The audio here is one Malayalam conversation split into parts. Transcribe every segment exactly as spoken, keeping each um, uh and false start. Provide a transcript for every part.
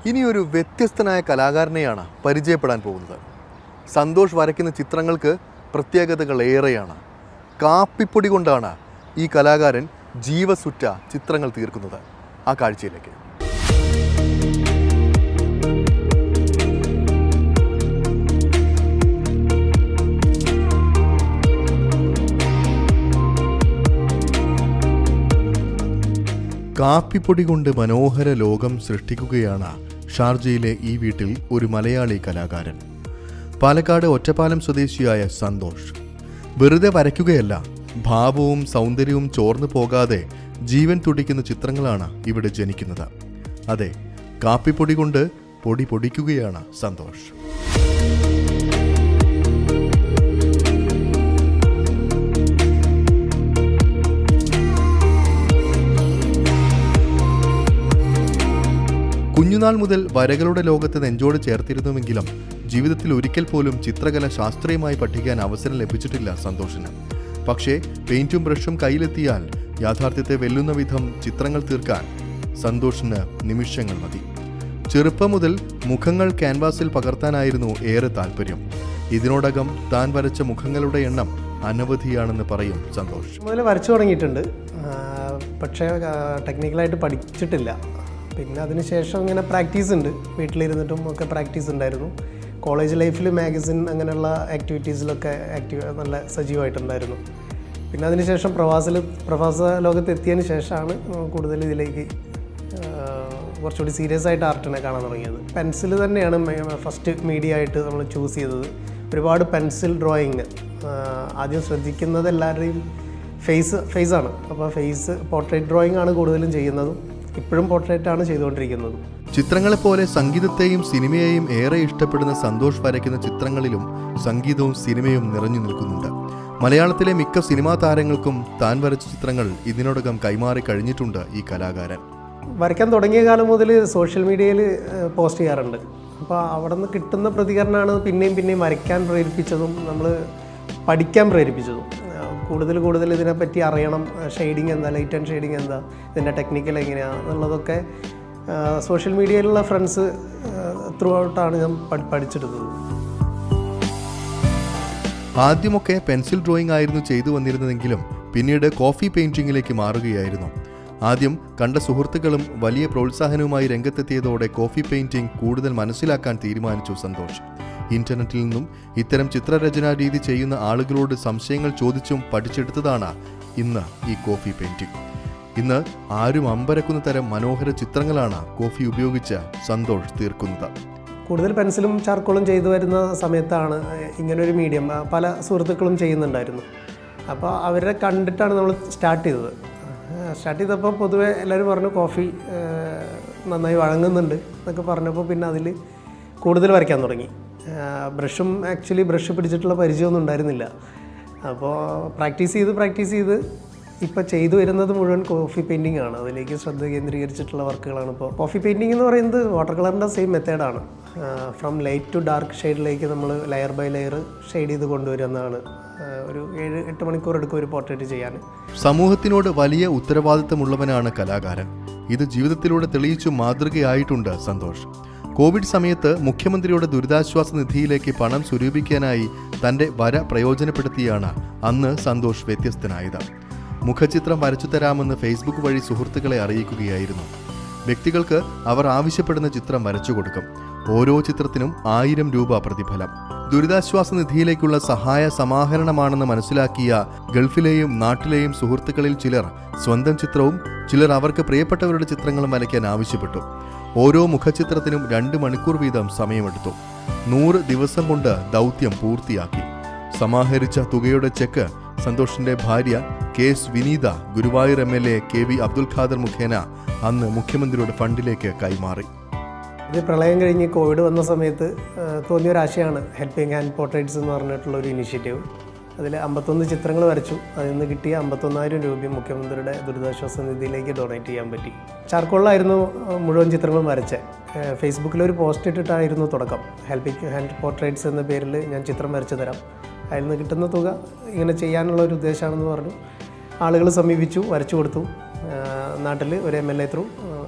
ഇനിയൊരു വ്യത്യസ്തനായ കലാകാരനെയാണ് പരിചയപ്പെടാൻ പോകുന്നത്. സന്തോഷ് വരയ്ക്കുന്ന ചിത്രങ്ങൾക്ക് പ്രത്യേകതകൾ ഏറെയാണ്. കാപ്പിപ്പൊടി കൊണ്ടാണ് ഈ കലാകാരൻ ജീവസുറ്റ ചിത്രങ്ങൾ തീർക്കുന്നത്. ആ കാഴ്ചയിലേക്ക്. കാപ്പിപ്പൊടി കൊണ്ട് മനോഹര ലോകം സൃഷ്ടിക്കുകയാണ് ഷാർജയിലെ ഈ വീട്ടിൽ ഒരു മലയാളി കലാകാരൻ. പാലക്കാട് ഒറ്റപ്പാലം സ്വദേശിയായ സന്തോഷ് വെറുതെ വരയ്ക്കുകയല്ല, ഭാവവും സൗന്ദര്യവും ചോർന്നു പോകാതെ ജീവൻ തുടിക്കുന്ന ചിത്രങ്ങളാണ് ഇവിടെ ജനിക്കുന്നത്. അതെ, കാപ്പിപ്പൊടി കൊണ്ട് പൊടി പൊടിക്കുകയാണ് സന്തോഷ്. കുഞ്ഞുനാൾ മുതൽ വരകളുടെ ലോകത്ത് നെഞ്ചോട് ചേർത്തിരുന്നുവെങ്കിലും ജീവിതത്തിൽ ഒരിക്കൽ പോലും ചിത്രകല ശാസ്ത്രീയമായി പഠിക്കാൻ അവസരം ലഭിച്ചിട്ടില്ല സന്തോഷിന്. പക്ഷേ പെയിന്റും ബ്രഷും കയ്യിലെത്തിയാൽ യാഥാർത്ഥ്യത്തെ വെല്ലുന്ന വിധം ചിത്രങ്ങൾ തീർക്കാൻ സന്തോഷിന് നിമിഷങ്ങൾ മതി. ചെറുപ്പം മുതൽ മുഖങ്ങൾ ക്യാൻവാസിൽ പകർത്താനായിരുന്നു ഏറെ താല്പര്യം. ഇതിനോടകം താൻ വരച്ച മുഖങ്ങളുടെ എണ്ണം അനവധിയാണെന്ന് പറയും സന്തോഷ്. മുതൽ വരച്ചു തുടങ്ങിയിട്ടുണ്ട്, പക്ഷേ ടെക്നിക്കലായിട്ട് പഠിച്ചിട്ടില്ല. പിന്നെ അതിനുശേഷം ഇങ്ങനെ പ്രാക്ടീസ് ഉണ്ട്, വീട്ടിലിരുന്നിട്ടും ഒക്കെ പ്രാക്ടീസ് ഉണ്ടായിരുന്നു. കോളേജ് ലൈഫിൽ മാഗസിൻ അങ്ങനെയുള്ള ആക്ടിവിറ്റീസിലൊക്കെ ആക്റ്റീവ് നല്ല സജീവമായിട്ടുണ്ടായിരുന്നു. പിന്നെ അതിനുശേഷം പ്രവാസിൽ പ്രവാസ ലോകത്ത് എത്തിയതിന് ശേഷമാണ് കൂടുതൽ ഇതിലേക്ക് കുറച്ചുകൂടി സീരിയസ് ആയിട്ട് ആർട്ടിനെ കാണാൻ തുടങ്ങിയത്. പെൻസിൽ തന്നെയാണ് ഫസ്റ്റ് മീഡിയ ആയിട്ട് നമ്മൾ ചൂസ് ചെയ്തത്. ഒരുപാട് പെൻസിൽ ഡ്രോയിങ് ആദ്യം ശ്രദ്ധിക്കുന്നത് എല്ലാവരുടെയും ഫേസ് ഫേസാണ്. അപ്പോൾ ഫേസ് പോർട്രേറ്റ് ഡ്രോയിങ് ആണ് കൂടുതലും ചെയ്യുന്നതും. ഇപ്പോഴും പോർട്രേറ്റാണ് ചെയ്തുകൊണ്ടിരിക്കുന്നത്. ചിത്രങ്ങളെപ്പോലെ സംഗീതത്തെയും സിനിമയെയും ഏറെ ഇഷ്ടപ്പെടുന്ന സന്തോഷ് വരയ്ക്കുന്ന ചിത്രങ്ങളിലും സംഗീതവും സിനിമയും നിറഞ്ഞു നിൽക്കുന്നുണ്ട്. മലയാളത്തിലെ മിക്ക സിനിമാ താരങ്ങൾക്കും താൻ വരച്ച ചിത്രങ്ങൾ ഇതിനോടകം കൈമാറി കഴിഞ്ഞിട്ടുണ്ട് ഈ കലാകാരൻ. വരയ്ക്കാൻ തുടങ്ങിയ കാലം മുതൽ സോഷ്യൽ മീഡിയയിൽ പോസ്റ്റ് ചെയ്യാറുണ്ട്. അപ്പോൾ അവിടെ നിന്ന് കിട്ടുന്ന പ്രതികരണമാണ് പിന്നെയും പിന്നെയും വരയ്ക്കാൻ പ്രേരിപ്പിച്ചതും നമ്മൾ പഠിക്കാൻ പ്രേരിപ്പിച്ചതും. കൂടുതൽ കൂടുതൽ ഇതിനെപ്പറ്റി അറിയണം, ഷെയ്ഡിങ് എന്താ, ലൈറ്റ് ആൻഡ് ഷെയ്ഡിങ് എന്താ, ഇതിൻ്റെ ടെക്നിക്കൽ എങ്ങനെയാണ് എന്നുള്ളതൊക്കെ സോഷ്യൽ മീഡിയയിലുള്ള ഫ്രണ്ട്സ് ത്രൂ ഔട്ടാണ് ഞാൻ പഠിച്ചെടുത്തത്. ആദ്യമൊക്കെ പെൻസിൽ ഡ്രോയിങ് ആയിരുന്നു ചെയ്തു വന്നിരുന്നതെങ്കിലും പിന്നീട് കോഫി പെയിന്റിങ്ങിലേക്ക് മാറുകയായിരുന്നു. ആദ്യം കണ്ട സുഹൃത്തുക്കളും വലിയ പ്രോത്സാഹനവുമായി രംഗത്തെത്തിയതോടെ കോഫി പെയിന്റിംഗ് കൂടുതൽ മനസ്സിലാക്കാൻ തീരുമാനിച്ചു സന്തോഷ്. ഇന്റർനെറ്റിൽ നിന്നും ഇത്തരം ചിത്രരചനാ രീതി ചെയ്യുന്ന ആളുകളോട് സംശയങ്ങൾ ചോദിച്ചും പഠിച്ചെടുത്തതാണ് ഇന്ന് ഈ കോഫി പെയിന്റിംഗ്. ഇന്ന് ആരും അമ്പരക്കുന്ന തരം മനോഹര ചിത്രങ്ങളാണ് കോഫി ഉപയോഗിച്ച് സന്തോഷ് തീർക്കുന്നത്. കൂടുതൽ പെൻസിലും ചാർക്കോളും ചെയ്തു വരുന്ന സമയത്താണ് ഇങ്ങനൊരു മീഡിയം പല സുഹൃത്തുക്കളും ചെയ്യുന്നുണ്ടായിരുന്നു. അപ്പോൾ അവരെ കണ്ടിട്ടാണ് നമ്മൾ സ്റ്റാർട്ട് ചെയ്തത്. സ്റ്റാർട്ട് ചെയ്തപ്പോൾ പൊതുവെ എല്ലാവരും പറഞ്ഞു കോഫി നന്നായി വഴങ്ങുന്നുണ്ട് എന്നൊക്കെ പറഞ്ഞപ്പോൾ പിന്നെ അതിൽ കൂടുതൽ വരയ്ക്കാൻ തുടങ്ങി. ബ്രഷും ആക്ച്വലി ബ്രഷ് പിടിച്ചിട്ടുള്ള പരിചയമൊന്നും ഉണ്ടായിരുന്നില്ല. അപ്പോൾ പ്രാക്ടീസ് ചെയ്ത് പ്രാക്ടീസ് ചെയ്ത് ഇപ്പോൾ ചെയ്തു വരുന്നത് മുഴുവൻ കോഫി പെയിൻറ്റിംഗ് ആണ്. അതിലേക്ക് ശ്രദ്ധ കേന്ദ്രീകരിച്ചിട്ടുള്ള വർക്കുകളാണ്. ഇപ്പോൾ കോഫി പെയിൻറ്റിംഗ് എന്ന് പറയുന്നത് വാട്ടർ കളറിൻ്റെ സെയിം മെത്തേഡാണ്. ഫ്രം ലൈറ്റ് ടു ഡാർക്ക് ഷെയ്ഡിലേക്ക് നമ്മൾ ലെയർ ബൈ ലെയർ ഷെയ്ഡ് ചെയ്ത് കൊണ്ടുവരുന്നതാണ്. ഒരു ഏഴ് എട്ട് മണിക്കൂർ എടുക്കും ഒരു പോർട്രേറ്റ് ചെയ്യാൻ. സമൂഹത്തിനോട് വലിയ ഉത്തരവാദിത്തമുള്ളവനാണ് കലാകാരൻ. ഇത് ജീവിതത്തിലൂടെ തെളിയിച്ചു മാതൃകയായിട്ടുണ്ട് സന്തോഷ്. കോവിഡ് സമയത്ത് മുഖ്യമന്ത്രിയുടെ ദുരിതാശ്വാസ നിധിയിലേക്ക് പണം സ്വരൂപിക്കാനായി തൻ്റെ വര പ്രയോജനപ്പെടുത്തിയാണ് അന്ന് സന്തോഷ് വ്യത്യസ്തനായത്. മുഖചിത്രം വരച്ചു തരാമെന്ന് ഫേസ്ബുക്ക് വഴി സുഹൃത്തുക്കളെ അറിയിക്കുകയായിരുന്നു. വ്യക്തികൾക്ക് അവർ ആവശ്യപ്പെടുന്ന ചിത്രം വരച്ചു കൊടുക്കും. ഓരോ ചിത്രത്തിനും ആയിരം രൂപ പ്രതിഫലം. ദുരിതാശ്വാസ നിധിയിലേക്കുള്ള സഹായ സമാഹരണമാണെന്ന് മനസ്സിലാക്കിയ ഗൾഫിലെയും നാട്ടിലെയും സുഹൃത്തുക്കളിൽ ചിലർ സ്വന്തം ചിത്രവും ചിലർ അവർക്ക് പ്രിയപ്പെട്ടവരുടെ ചിത്രങ്ങളും വരയ്ക്കാൻ ആവശ്യപ്പെട്ടു. ഓരോ മുഖചിത്രത്തിനും രണ്ട് മണിക്കൂർ വീതം സമയമെടുത്തു. നൂറ് ദിവസം കൊണ്ട് ദൗത്യം പൂർത്തിയാക്കി. സമാഹരിച്ച തുകയുടെ ചെക്ക് സന്തോഷിന്റെ ഭാര്യ K S Vineetha Guruvayur M L A K V Abdul Khader മുഖേന അന്ന് മുഖ്യമന്ത്രിയുടെ ഫണ്ടിലേക്ക് കൈമാറി. ഇത് പ്രളയം കഴിഞ്ഞ് കോവിഡ് വന്ന സമയത്ത് തോന്നിയൊരാശയമാണ് ഹെൽപ്പിംഗ് ഹാൻഡ് പോർട്രേറ്റ്സ് എന്ന് പറഞ്ഞിട്ടുള്ള ഒരു ഇനിഷ്യേറ്റീവ്. അതിൽ അമ്പത്തൊന്ന് ചിത്രങ്ങൾ വരച്ചു. അതിൽ നിന്ന് കിട്ടിയ അമ്പത്തൊന്നായിരം രൂപയും മുഖ്യമന്ത്രിയുടെ ദുരിതാശ്വാസ നിധിയിലേക്ക് ഡൊണേറ്റ് ചെയ്യാൻ പറ്റി. ചാർക്കോളിലായിരുന്നു മുഴുവൻ ചിത്രങ്ങളും വരച്ചത്. ഫേസ്ബുക്കിലൊരു പോസ്റ്റ് ഇട്ടിട്ടായിരുന്നു തുടക്കം. ഹെൽപ്പിംഗ് ഹാൻഡ് പോർട്രേറ്റ്സ് എന്ന പേരിൽ ഞാൻ ചിത്രം വരച്ചു തരാം, അതിൽ നിന്ന് കിട്ടുന്ന തുക ഇങ്ങനെ ചെയ്യാനുള്ള ഒരു ഉദ്ദേശമാണെന്ന് പറഞ്ഞു. ആളുകൾ സമീപിച്ചു, വരച്ചു കൊടുത്തു. നാട്ടിൽ ഒരു M L A through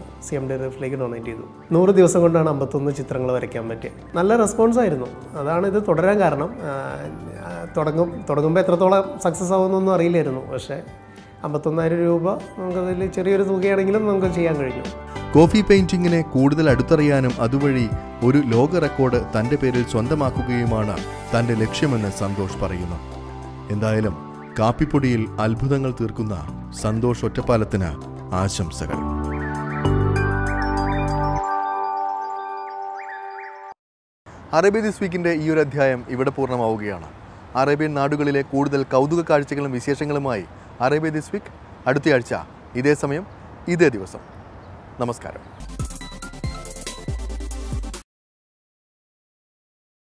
C M D റിഫിലേക്ക് ഡൊണേറ്റ് ചെയ്തു. നൂറ് ദിവസം കൊണ്ടാണ് അമ്പത്തൊന്ന് ചിത്രങ്ങൾ വരയ്ക്കാൻ പറ്റിയത്. നല്ല റെസ്പോൺസ് ആയിരുന്നു. അതാണ് ഇത് തുടരാൻ കാരണം. തുടങ്ങും തുടങ്ങുമ്പോൾ എത്രത്തോളം സക്സസ് ആവുമെന്നൊന്നും അറിയില്ലായിരുന്നു. പക്ഷേ അമ്പത്തൊന്നായിരം രൂപ നമുക്കതിൽ ചെറിയൊരു തുകയാണെങ്കിലും നമുക്ക് ചെയ്യാൻ കഴിഞ്ഞു. കോഫി പെയിന്റിങ്ങിനെ കൂടുതൽ അടുത്തറിയാനും അതുവഴി ഒരു ലോക റെക്കോർഡ് തൻ്റെ പേരിൽ സ്വന്തമാക്കുകയുമാണ് തൻ്റെ ലക്ഷ്യമെന്ന് സന്തോഷ് പറയുന്നു. എന്തായാലും കാപ്പിപ്പൊടിയിൽ അത്ഭുതങ്ങൾ തീർക്കുന്ന സന്തോഷ് ഒറ്റപ്പാലത്തിന് ആശംസകൾ. അറേബ്യ ദിസ് വീക്കിൻ്റെ ഈ ഒരു അധ്യായം ഇവിടെ പൂർണ്ണമാവുകയാണ്. അറേബ്യൻ നാടുകളിലെ കൂടുതൽ കൗതുക കാഴ്ചകളും വിശേഷങ്ങളുമായി അറേബ്യ ദിസ് വീക്ക് അടുത്തയാഴ്ച ഇതേ സമയം ഇതേ ദിവസം. നമസ്കാരം.